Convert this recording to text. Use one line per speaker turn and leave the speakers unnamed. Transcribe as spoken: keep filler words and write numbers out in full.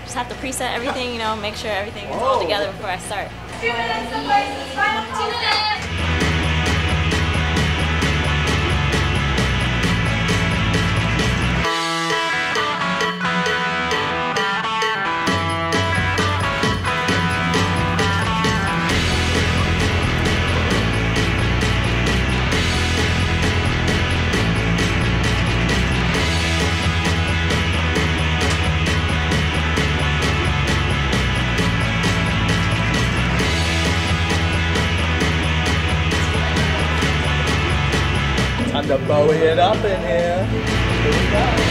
just have to preset everything, you know, make sure everything is all together before I start.
Two minutes to place. Two minutes.
Time to Bowie it up in here. Here we go.